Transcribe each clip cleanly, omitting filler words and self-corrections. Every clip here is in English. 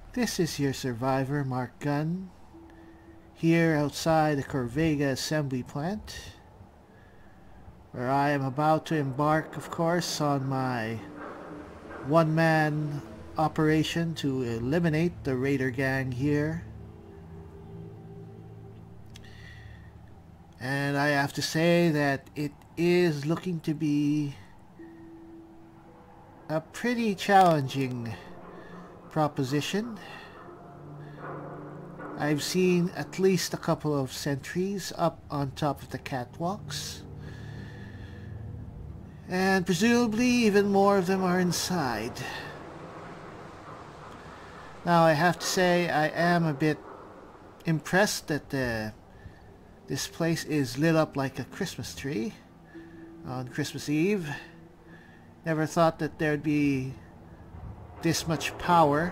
This is your survivor, Marc Gunn, here outside the Corvega Assembly Plant, where I am about to embark, of course, on my one-man operation to eliminate the raider gang here. And I have to say that it is looking to be a pretty challenging proposition. I've seen at least a couple of sentries up on top of the catwalks, and presumably even more of them are inside. Now I have to say I am a bit impressed that this place is lit up like a Christmas tree on Christmas Eve. Never thought that there'd be this much power.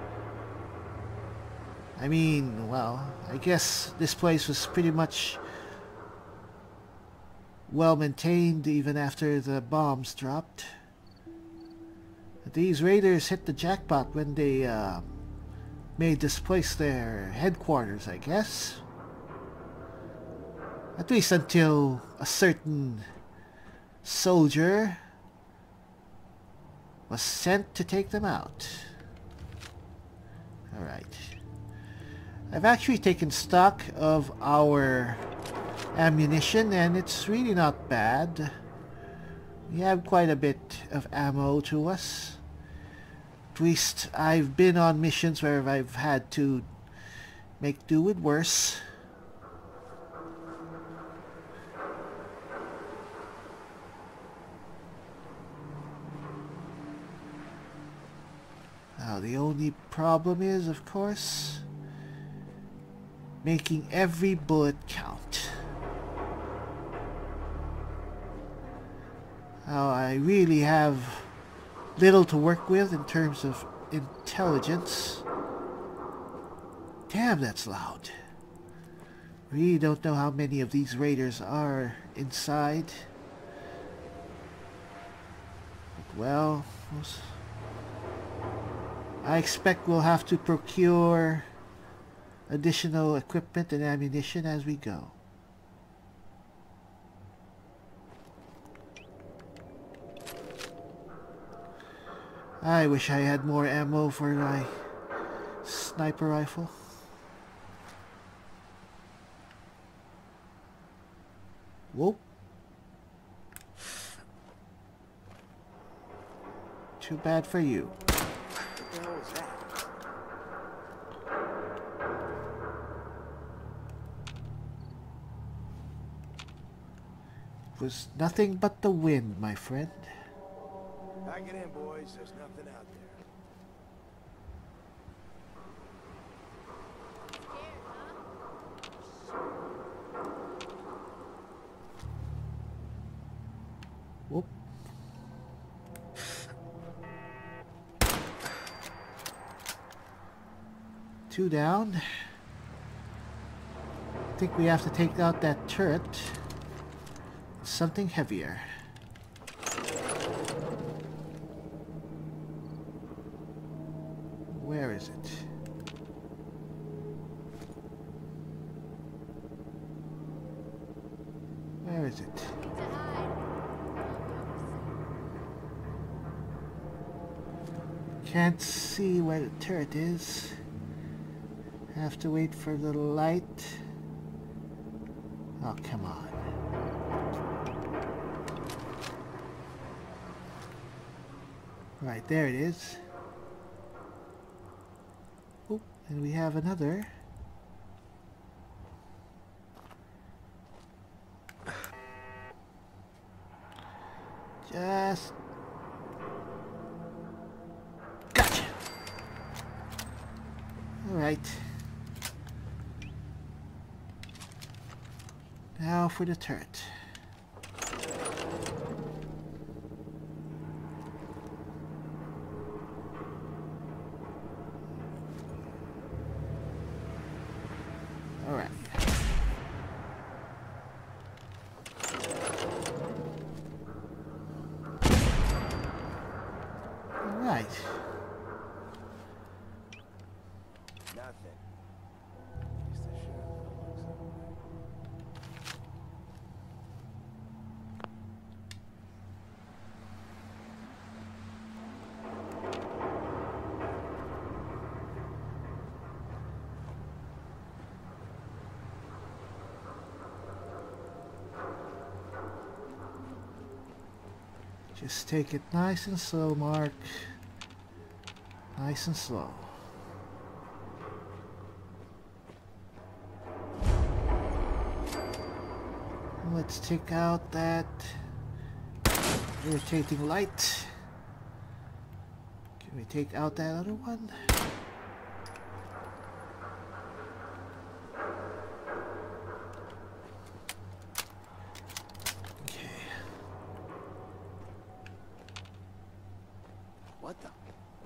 I mean, well, I guess this place was pretty much well maintained even after the bombs dropped. These raiders hit the jackpot when they made this place their headquarters, I guess. At least until a certain soldier was sent to take them out. Alright. I've actually taken stock of our ammunition, and it's really not bad. We have quite a bit of ammo to us. At least I've been on missions where I've had to make do with worse. Now the only problem is, of course, making every bullet count. Now I really have little to work with in terms of intelligence. Damn, that's loud. Really don't know how many of these raiders are inside. But well, I expect we'll have to procure additional equipment and ammunition as we go. I wish I had more ammo for my sniper rifle. Whoop. Too bad for you. What the hell is that? It was nothing but the wind, my friend. Pack it in, boys. There's nothing out there. Whoop. Two down. I think we have to take out that turret. Something heavier. Where is it? Where is it? Can't see where the turret is. Have to wait for the light. Oh, come on. Right, there it is. Oh, and we have another. Just... Gotcha! Alright. Now for the turret. Alright. Alright. Just take it nice and slow, Mark. Nice and slow. Let's take out that irritating light. Can we take out that other one? What the?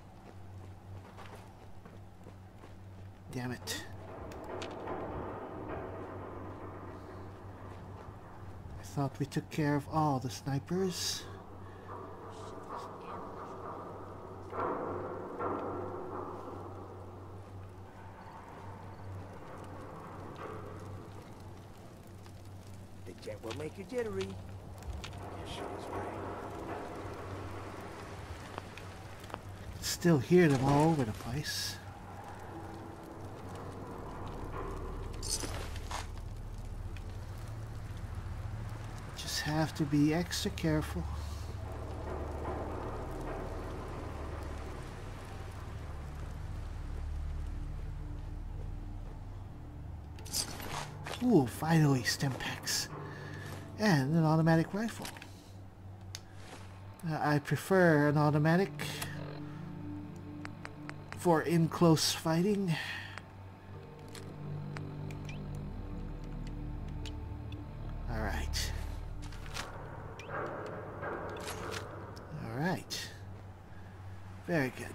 Damn it. I thought we took care of all the snipers. The jet will make you jittery. Yeah, sure is right. Still hear them all over the place. Just have to be extra careful. Ooh, finally stim packs. And an automatic rifle. I prefer an automatic for in-close fighting. Alright. Alright. Very good.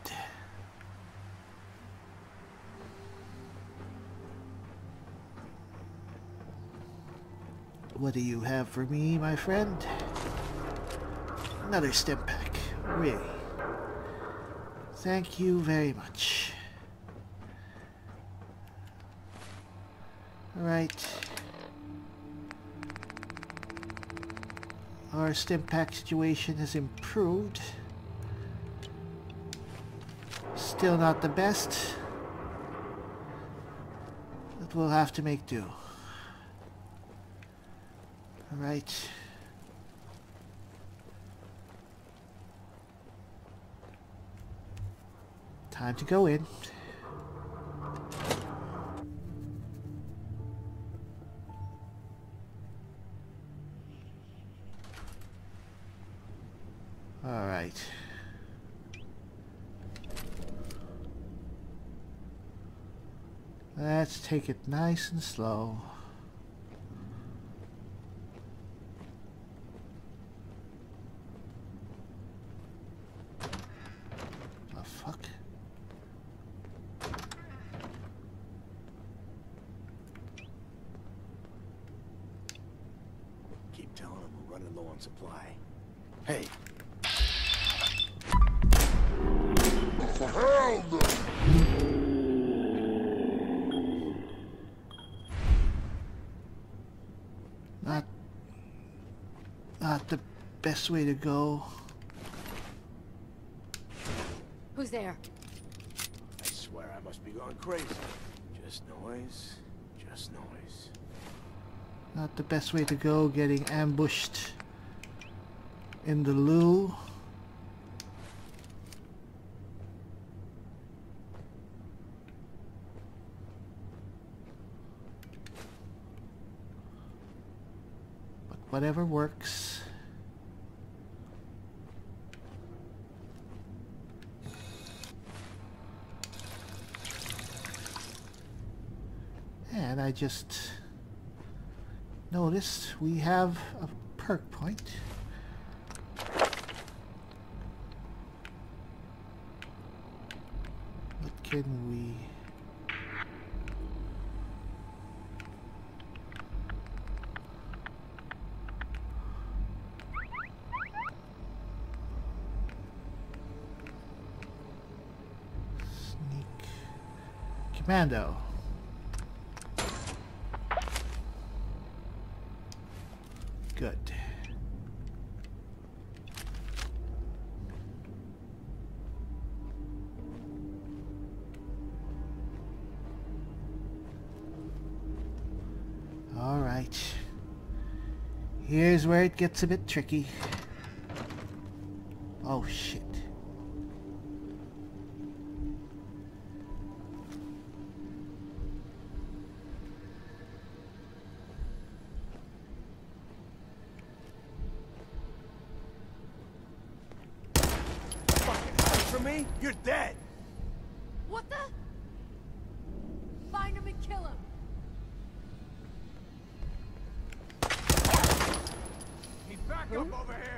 What do you have for me, my friend? Another stim pack. Really? Thank you very much. Alright. Our stim pack situation has improved. Still not the best, but we'll have to make do. Alright. Time to go in. Alright. Let's take it nice and slow. The fuck? Keep telling them we're running low on supply. Hey. For hell, Not the best way to go. Who's there? I swear I must be going crazy. Just noise. Just noise. Not the best way to go, getting ambushed in the loo. But whatever works. And I just noticed we have a perk point. What can we... Sneak... Commando. Good. All right. Here's where it gets a bit tricky. Oh shit. For me, you're dead. What the? Find him and kill him. Need backup over here.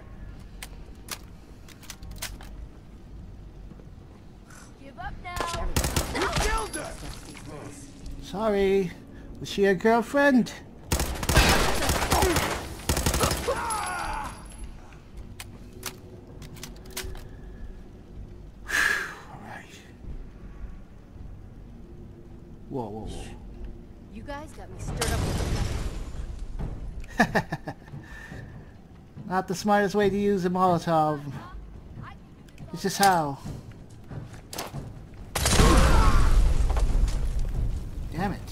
Give up now. You killed her. Sorry. Was she your girlfriend? Whoa, whoa, whoa. You guys got me stirred up with Not the smartest way to use a Molotov. It's just how. Damn it.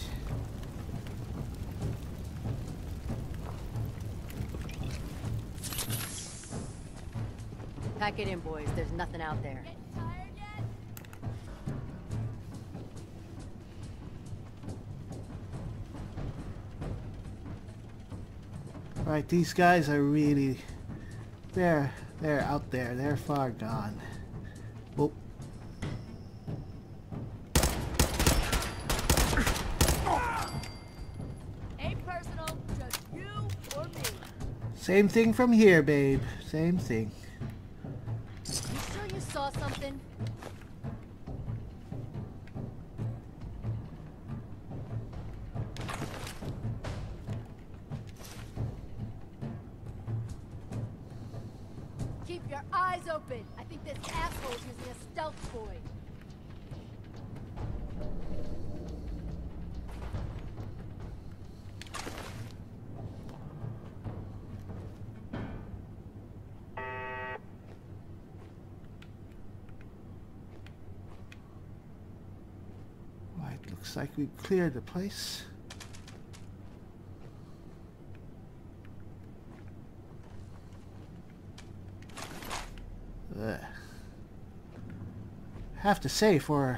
Pack it in, boys. There's nothing out there. Getting tired yet? Right, these guys are really... They're out there. They're far gone. Oh. Ain't personal, just you or me. Same thing from here, babe. Same thing. You sure you saw something? Keep your eyes open. I think this asshole's using a stealth boy. Right, looks like we've cleared the place. Ugh. Have to say, for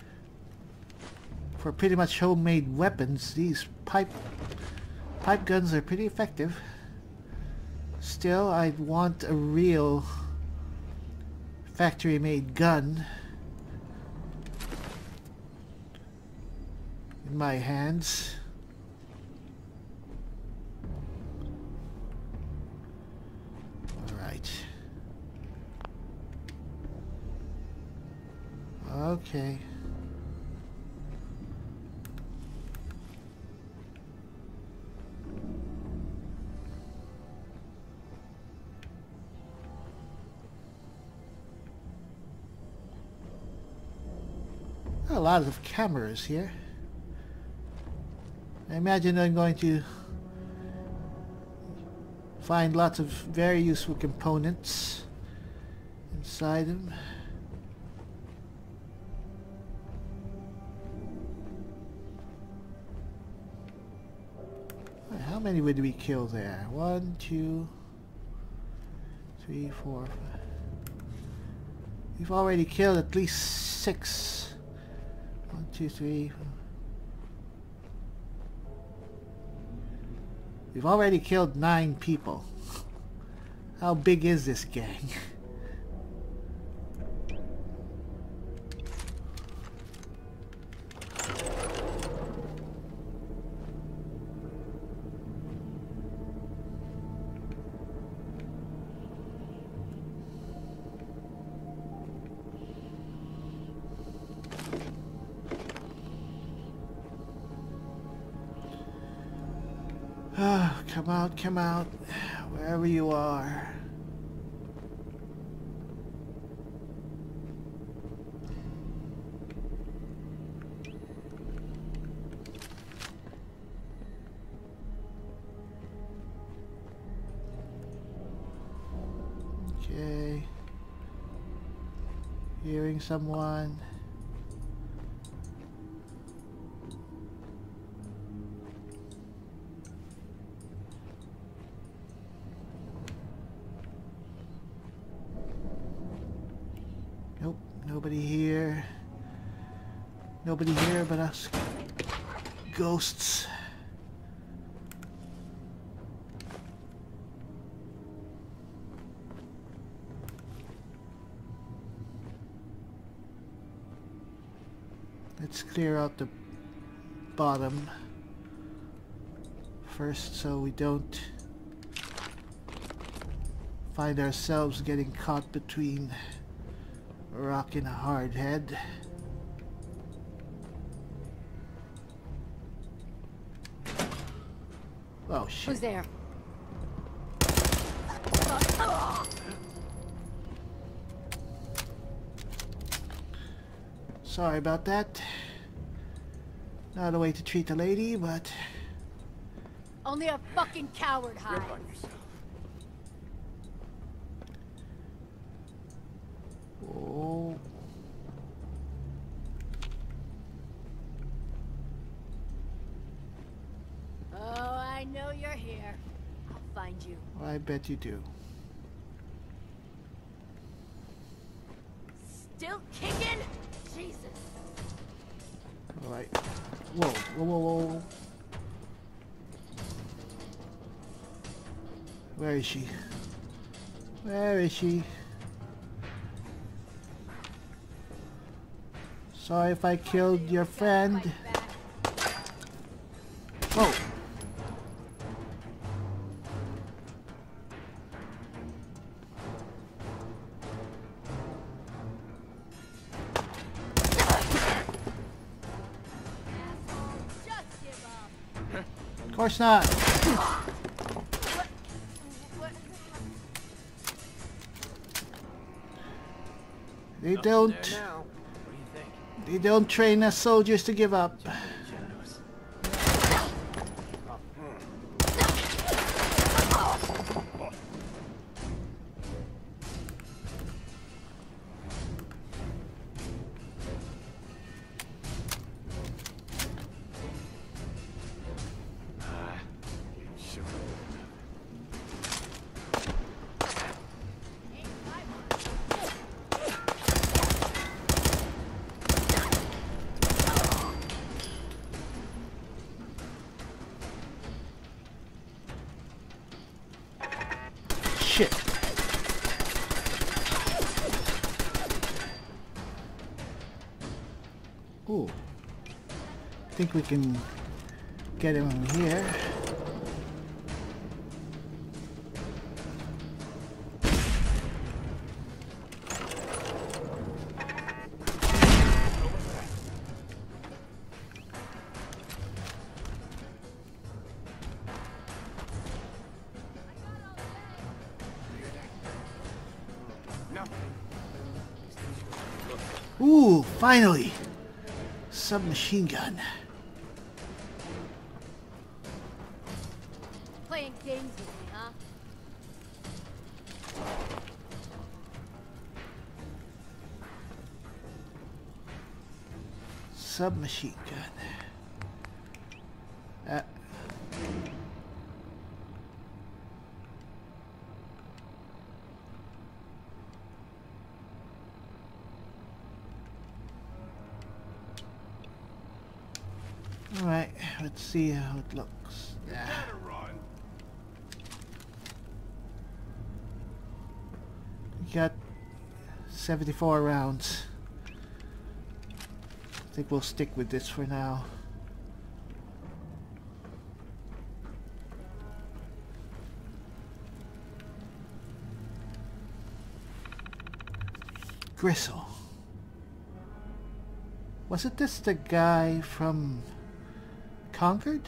pretty much homemade weapons, these pipe guns are pretty effective. Still, I'd want a real factory-made gun in my hands. All right. Okay. A lot of cameras here. I imagine I'm going to find lots of very useful components inside them. How many would we kill there? 1, 2, 3, 4, 5. We've already killed at least 6. 1, 2, 3. We've already killed 9 people. How big is this gang? Oh, come out, wherever you are. Okay. Hearing someone. Nobody here. Nobody here but us ghosts. Let's clear out the bottom first so we don't find ourselves getting caught between a rock and a hard head. Oh shit. Who's there? Sorry about that. Not a way to treat a lady, but Only a fucking coward Grip hides. on yourself. oh. Oh, I know you're here. I'll find you. I bet you do. Still kicking? Jesus. Alright. Whoa, whoa, whoa, whoa. Where is she? Where is she? Sorry if I killed your friend. Whoa. Just give up. Of course not. What? They There don't. now. What do you think? They don't train us soldiers to give up. Shadows. Sure. Shit. Ooh. I think we can get him in here. Ooh, finally! Submachine gun. Playing games with me, huh? Submachine gun. Alright, let's see how it looks. Yeah. We got 74 rounds. I think we'll stick with this for now. Gristle. Wasn't this the guy from Concord?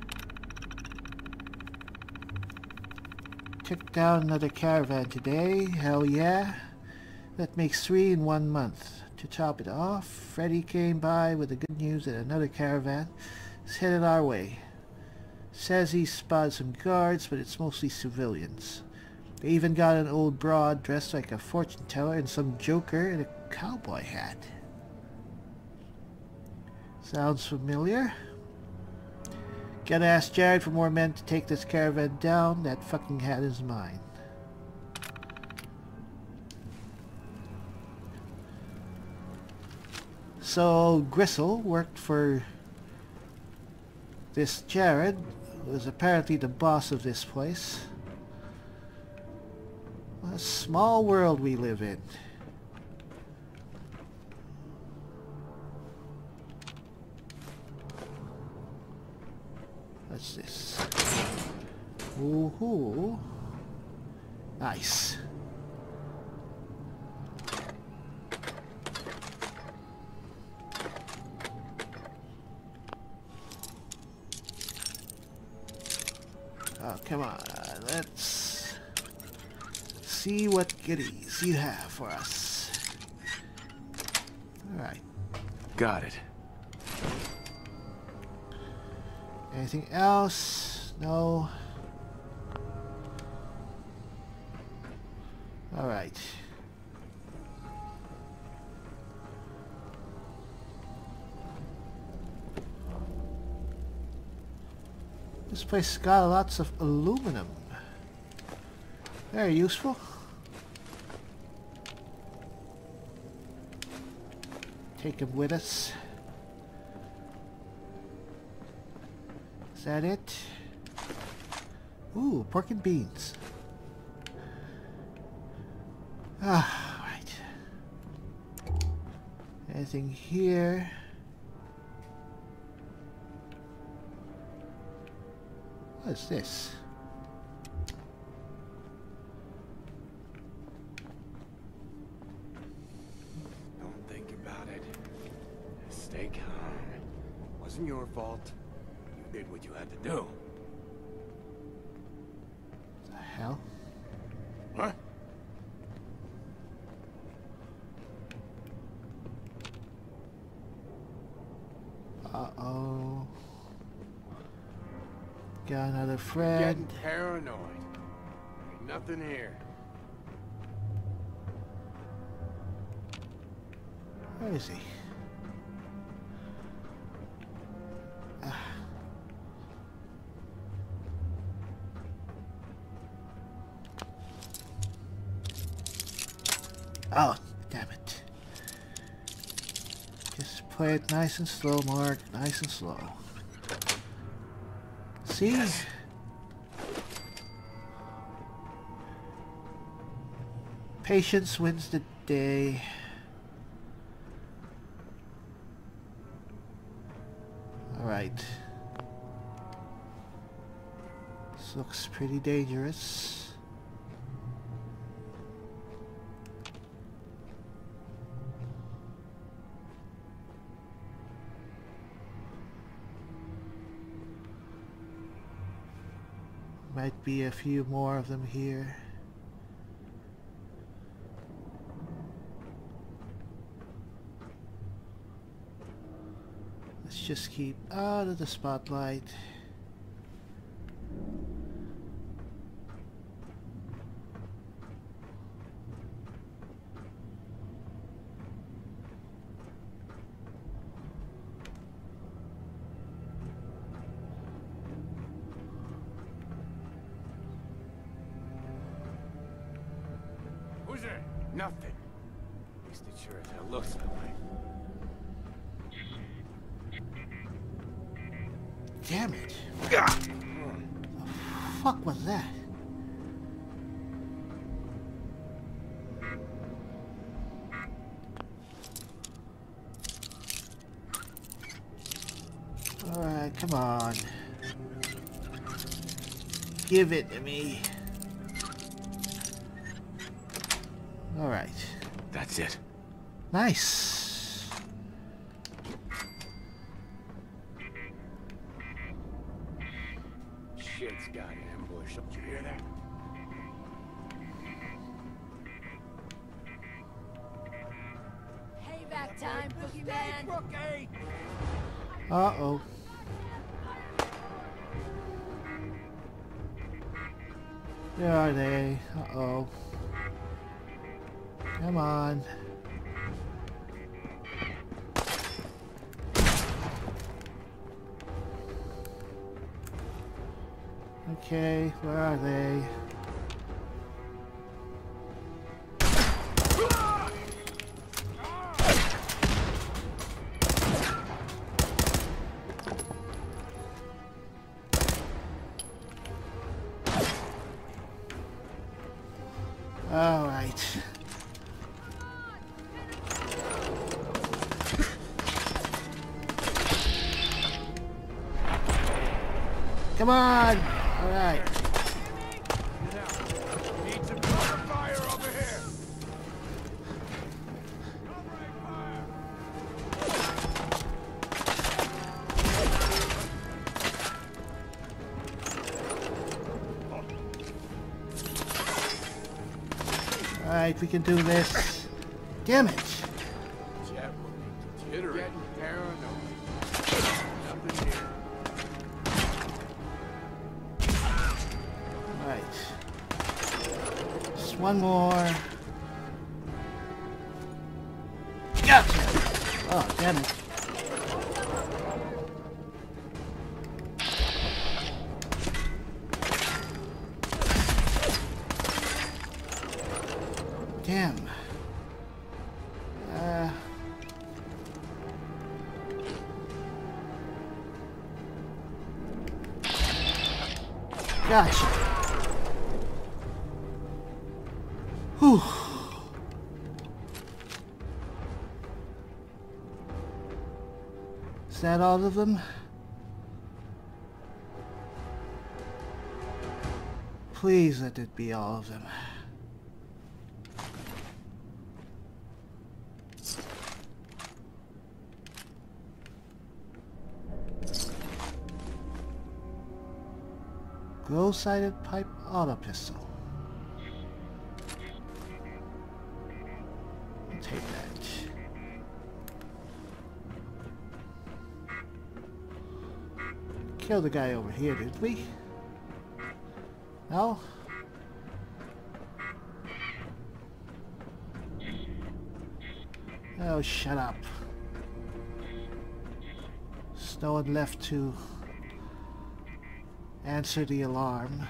Took down another caravan today. Hell yeah. That makes 3 in 1 month. To top it off, Freddy came by with the good news that another caravan is headed our way. Says he spotted some guards, but it's mostly civilians. They even got an old broad dressed like a fortune teller and some joker in a cowboy hat. Sounds familiar. Gotta ask Jared for more men to take this caravan down. That fucking hat is mine. So Gristle worked for this Jared, who is apparently the boss of this place. What a small world we live in. What's this? Woohoo! Nice. Oh, come on. Let's see what goodies you have for us. Alright. Got it. Anything else? No. Alright. This place has got lots of aluminum. Very useful. Take them with us. Is that it? Ooh, pork and beans. Ah, right. Anything here? What is this? Don't think about it. Stay calm. Wasn't your fault. You did what you had to do. The hell? What? Uh-oh. Got another Getting friend. paranoid. Ain't nothing here. Where is he? Oh, damn it. Just play it nice and slow, Mark. Nice and slow. See? Yes. Patience wins the day. Alright. This looks pretty dangerous. Might be a few more of them here. Let's just keep out of the spotlight. Who's there? Nothing. At least it sure as hell looks that way. Damn it. Gah! The fuck was that? Alright, come on. Give it to me. Alright. That's it. Nice. Shit's got ambushed. Did you hear that? Payback time, boogeyman. Uh-oh. Where are they? Uh-oh. Come on. Okay, where are they? Come on! Alright. Need some cover fire over here. Alright, we can do this. Damn it! Jet will make you jittery. Getting paranoid. Nothing here. Alright. Just one more. Gotcha! Oh, damn it. Damn. Gotcha. Whew. Is that all of them? Please let it be all of them. Glow-sided pipe auto pistol. I'll take that. Killed the guy over here, did we? No? Oh, shut up. There's no one left to answer the alarm.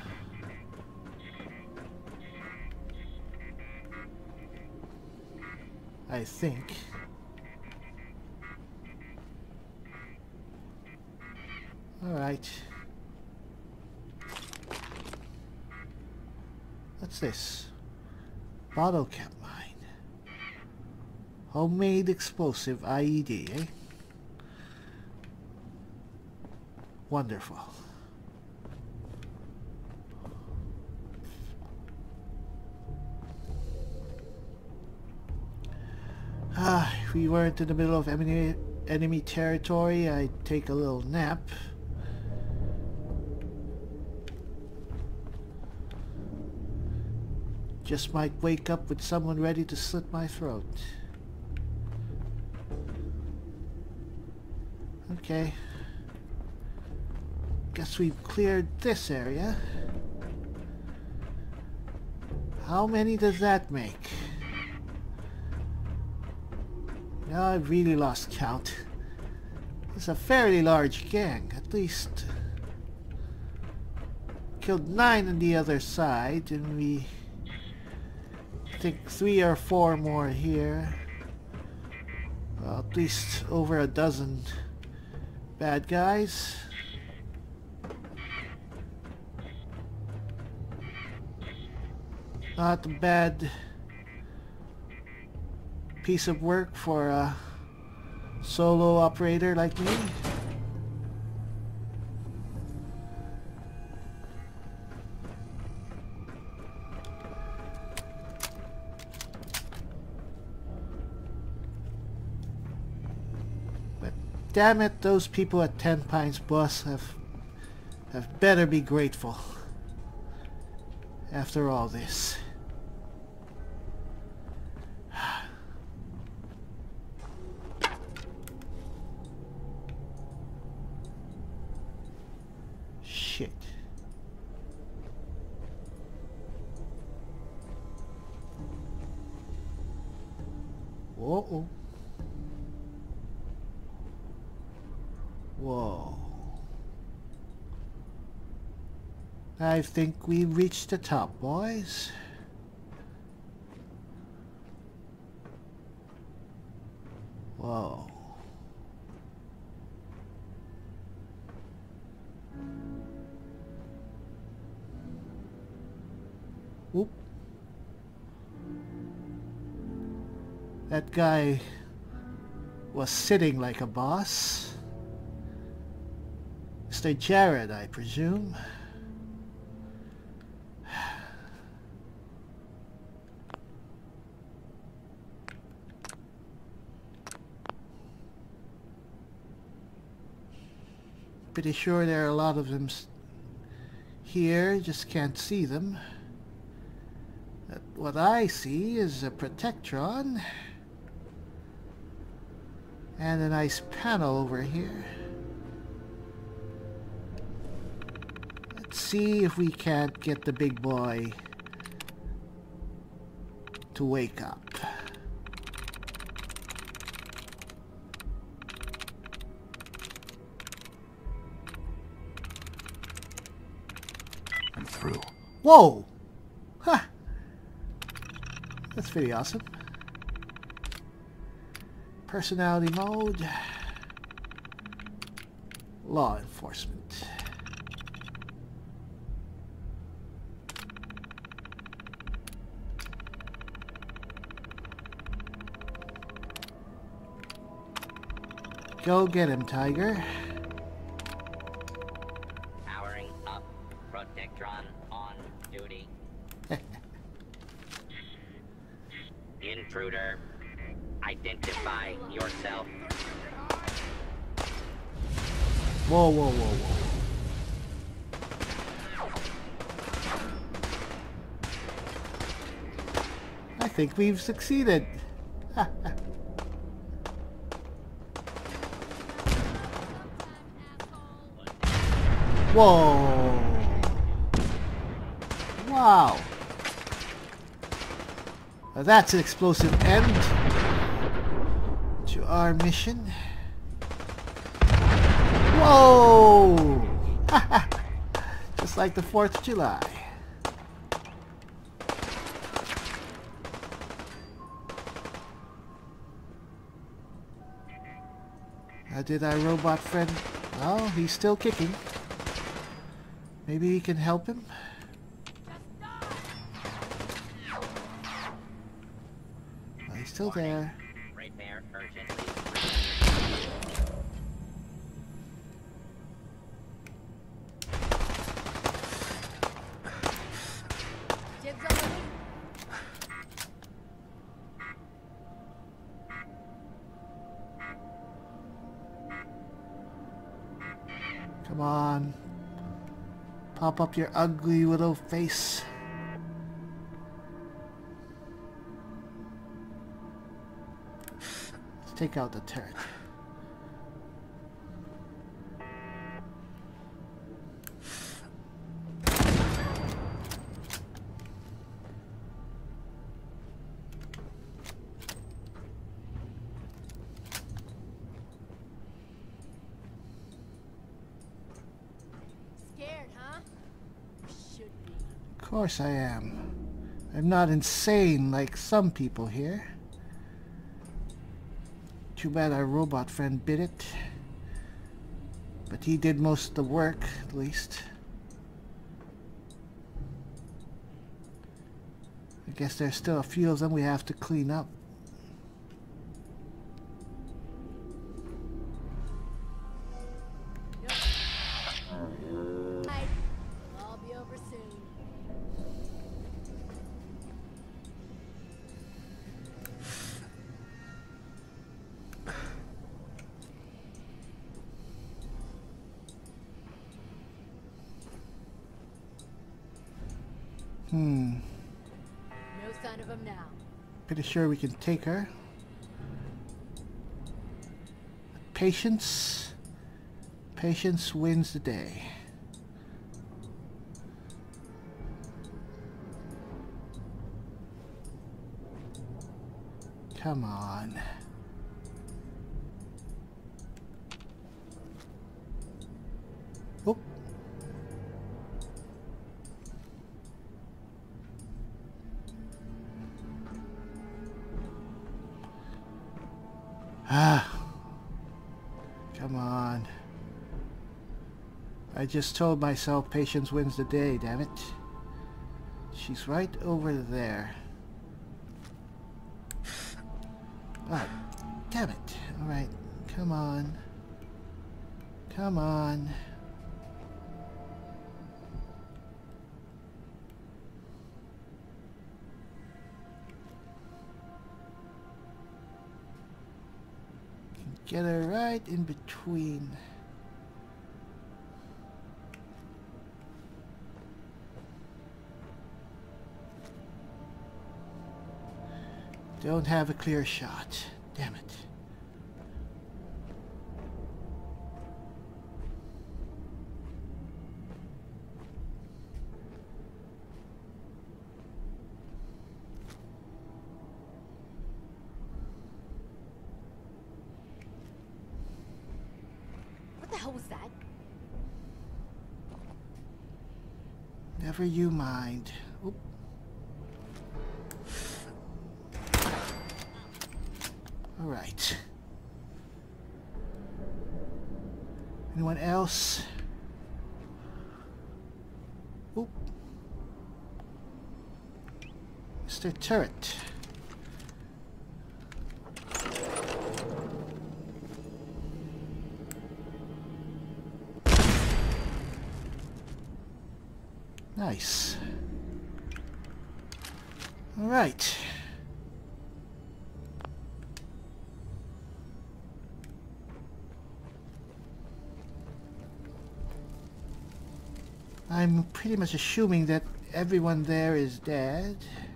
I think. Alright. What's this? Bottle cap mine. Homemade explosive IED, eh? Wonderful. If we weren't in the middle of enemy territory, I'd take a little nap. Just might wake up with someone ready to slit my throat. Okay. Guess we've cleared this area. How many does that make? Now I've really lost count. It's a fairly large gang, at least. Killed 9 on the other side, and we think 3 or 4 more here. Well, at least over a dozen bad guys. Not a bad piece of work for a solo operator like me. But damn it, those people at 10 Pines Bus have better be grateful after all this. Shit. Whoa. Whoa. I think we've reached the top, boys. Whoa. Whoop. That guy was sitting like a boss. Mr. Jared, I presume. Pretty sure there are a lot of them here, just can't see them. But what I see is a Protectron and a nice panel over here. Let's see if we can't get the big boy to wake up. I'm through. Whoa! Huh! That's pretty awesome. Personality mode. Law enforcement. Go get him, Tiger. Powering up. Protectron on duty. Intruder. Identify yourself. Whoa, whoa, whoa, whoa. I think we've succeeded. Whoa. Wow. Now that's an explosive end to our mission. Whoa! Just like the 4th of July. Did our robot friend... Oh, he's still kicking. Maybe we can help him? Oh, he's still there. Repair urgently. Dibs on me. Come on. Pop up your ugly little face. Let's take out the turret. Scared, huh? Should be. Of course I am. I'm not insane like some people here. Too bad our robot friend bit it. But he did most of the work, at least. I guess there's still a few of them we have to clean up. I'll be over soon. No sign of him now. Pretty sure we can take her. Patience. Patience wins the day. Come on. Oh. Come on. I just told myself patience wins the day, damn it. She's right over there. Oh, damn it. Alright, come on. Come on. Get her right in between. Don't have a clear shot. Damn it. What the hell was that? Never you mind. Oop. All right. Anyone else? Oop. Mr. Turret. Nice. All right. I'm pretty much assuming that everyone there is dead.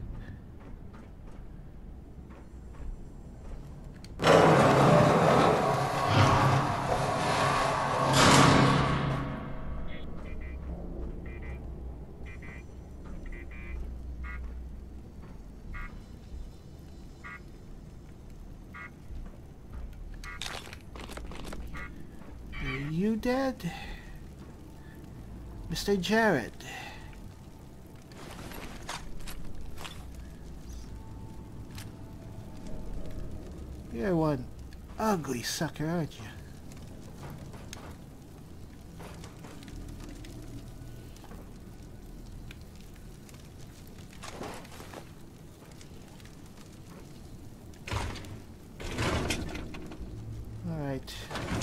Are you dead? Mr. Jared. You're one ugly sucker, aren't you? All right.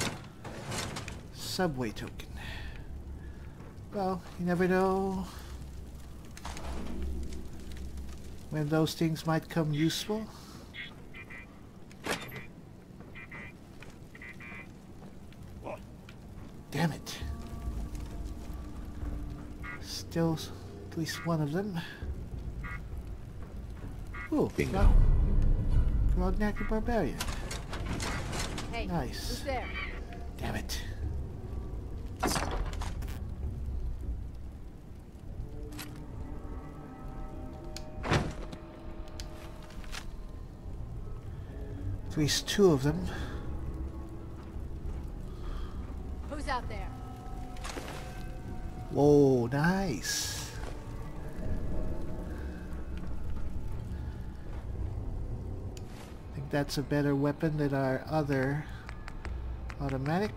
Subway token. Well, you never know when those things might come useful. Damn it. Still at least one of them. Ooh, Bingo. Grognak Barbarian. Hey, Nice. who's there? Damn it. At least two of them. Who's out there? Whoa, nice. I think that's a better weapon than our other automatic.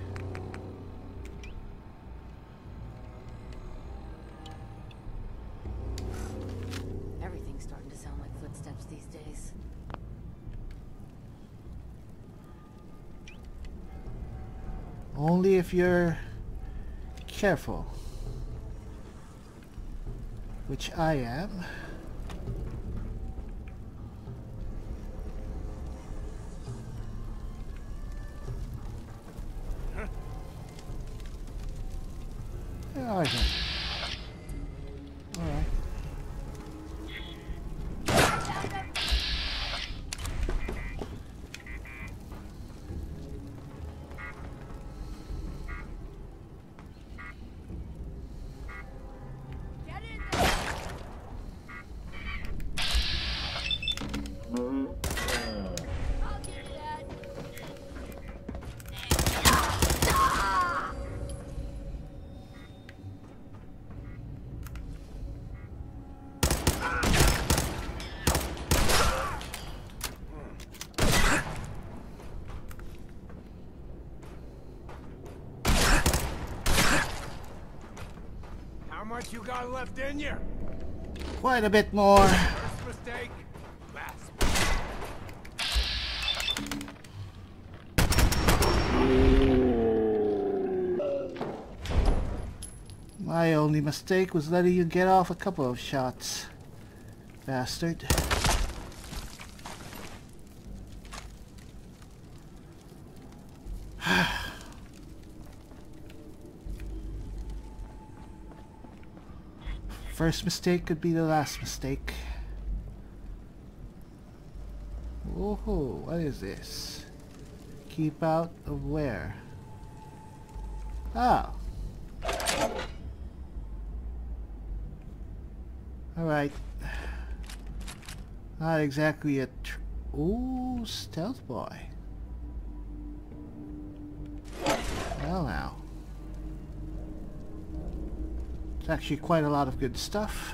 Everything's starting to sound like footsteps these days. Only if you're careful. Which I am. Where are they? Alright. Get in there! I'll give you that. How much you got left in you? Quite a bit more. First mistake, last. My only mistake was letting you get off a couple of shots. Bastard. first mistake could be the last mistake. Woohoo, what is this? Keep out of where? Oh. Alright. Not exactly a ooh, stealth boy. Well now. It's actually quite a lot of good stuff.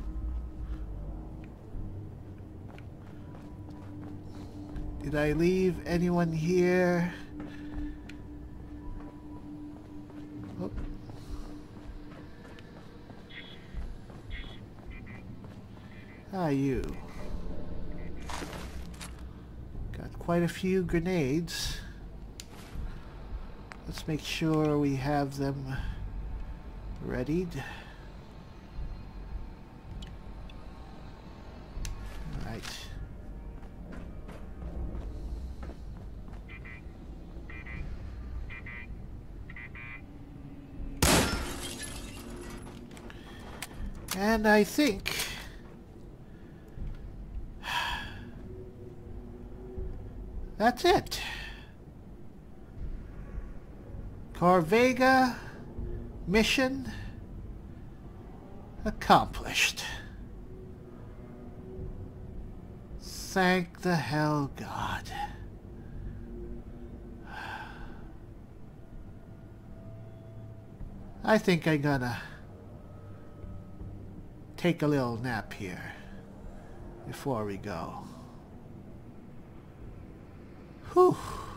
Did I leave anyone here? Oh. Ah, you. Got quite a few grenades. Let's make sure we have them readied. Alright. And I think that's it. Corvega mission accomplished. Thank the hell God. I think I'm gonna take a little nap here before we go. Whew.